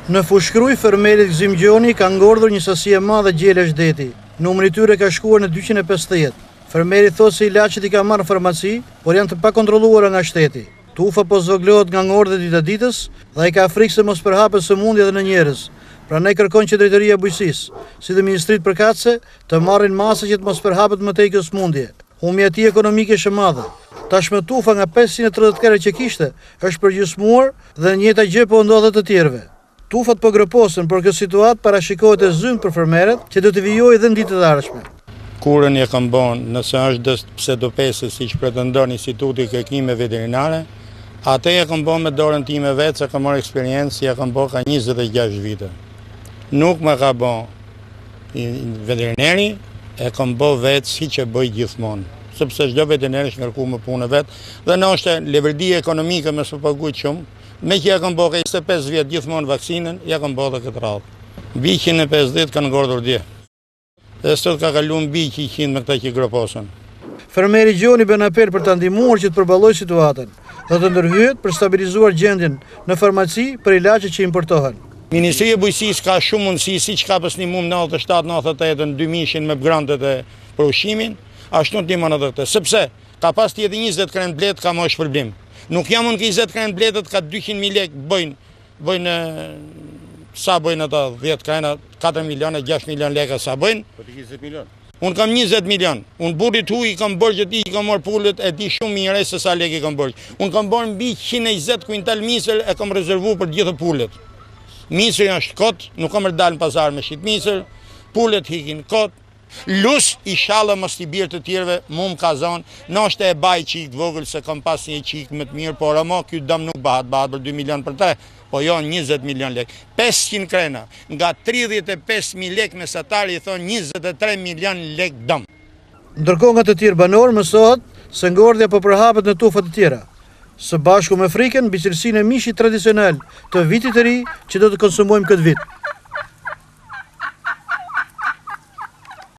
Në Fushkruj, fermerit Gzim Gjoni ka ngordhur një sasi e madhe gjelesh deti. Numri i tyre ka shkuar në 250. Fermerit thot se ilaçet i ka marrë në farmaci, por janë të pakontrolluara nga shteti. Tufa po zvoglohet nga ngordhjet dita ditës dhe ai ka frikë se mos përhapet sëmundje edhe në njerëz. Prandaj kërkon që Drejtoria e Bujqësisë, si dhe Ministritë përkatëse, të marrin masa që të mos përhapet më tej kjo sëmundje. Humbja e tij ekonomike është e madhe. Tashmë tufa nga 530 kere që kishte është përgjysmuar dhe njëjta gjë po ndodhet të tjerëve. Tufat po groposen, por kjo situatë parashikohet e zymë për fermerët që do të vijojë edhe në ditët e ardhshme. Kurën e kam bën, nëse është pseudopese siç pretendon Instituti Kërkime Veterinare, atë e kam bën me dorën time vetë, se kam marrë eksperiencë, ja kam bën ka 26 vite. Nuk më ka bën veterinari, e kam bën vetë siç e bëj gjithmonë, sepse çdo veterinar është ngarkuar me punën vetë dhe nëse leverdia ekonomike më së paguajt shumë. Me që ja kam bërë 25 vjetë gjithmonë vaksinën, ja kam bërë dhe këtë radhë. Mbi 150 kanë ngordhur dje. Dhe sot ka kalu mbi 100 me këta që groposën. Fermeri Gjoni bën apel për ta ndihmuar që të përballojë situatën dhe të ndërhyet për stabilizuar gjendjen në farmaci për ilaçet që importohen. Ministria e Bujqësisë ka shumë mundësi, siç ka besnimuar 97-98 2000 me grantet e për ushqimin, ashtu ndihmon edhe këtë, sepse ka pas tjetër 20 krem blet ka më shpërblim. Nuk jam unë 20 krem bletët ka 200.000 lek bëjnë sa bëjnë ata 10 krena 4 milion e 6 milion leka sa bëjnë? Po të 20 milion? Unë kam 20 milion. Unë burrit hu i kam bërgjët i kam marrë pullet e di shumë mire se sa lek i kam bërgjë. Unë kam bërë mbi 120 kuintal misër e kam rezervu për gjithë pullet. Misër janë shkot, nuk kam rëdal në pazar me shqit misër, pullet hikin kot. Lus i shala mos t'i birë të tjerve, mu më ka zonë, nështë e baj qik të vogël se kam pas një qik më të mirë, por ama kjo dëm nuk bahat për 2 milion për 3, po jo 20 milion lek. 500 krena, nga 35.000 lek mesatari i thonë 23 milion lek dëm. Ndërkohë nga të tjerë banorë mësohet se ngordhja po përhapet në tufat të tjera. Së bashku me frikën mbi cilësinë e mishit tradicional të vitit të ri që do të konsumojmë këtë vit.